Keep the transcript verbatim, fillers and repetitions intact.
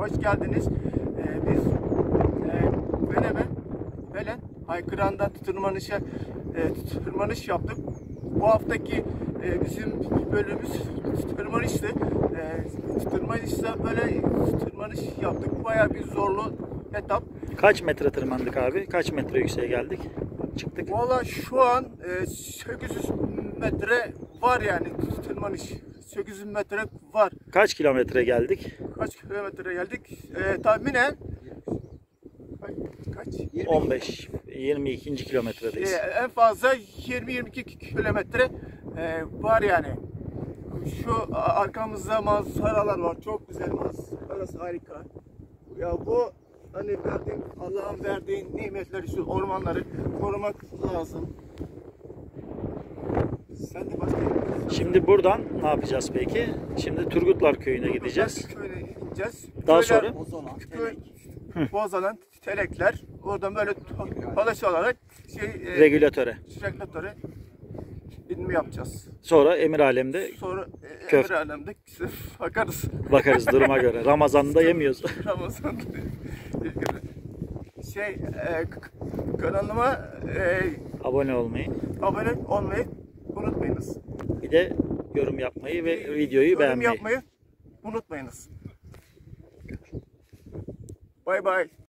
hoş geldiniz. Ee, biz e, Menemen, Belen, Haykıran'da tırmanışa e, tırmanış yaptık. Bu haftaki e, bizim bölümümüz tırmanıştı. E, tırmanışta böyle tırmanış yaptık. Bayağı bir zorlu etap. Kaç metre tırmandık abi? Kaç metre yükseğe geldik? Çıktık. Valla şu an e, sekiz yüz metre var yani tırmanış. sekiz yüz metre var. Kaç kilometre geldik? Kaç kilometre geldik? E, tahminen kaç? on beş yirmi ikinci kilometredeyiz. E, en fazla yirmi yirmi iki kilometre e, var yani. Şu arkamızda manzaralar var. Çok güzel manzarası, harika. Ya bu hani verdiğin, Allah'ın verdiği nimetleri, şu ormanları korumak lazım. Sen de başka. Şimdi buradan ne yapacağız peki? Şimdi Turgutlar Köyü'ne gideceğiz. Köyüne gideceğiz. Daha Köyler, sonra? köy, Bozalan, Telekler. Oradan böyle dolaş olarak şey, e, Regülatöre. regülatöre inme yapacağız. Sonra Emir Alem'de Sonra e, Köfte. Emir Alem'de bakarız. bakarız duruma göre. Ramazan'da yemiyoruz. Ramazan şey e, kanalıma e, Abone olmayı, abone olmayı unutmayınız. bir de yorum yapmayı ve videoyu Yorum beğenmeyi. yapmayı unutmayınız. Bay bay.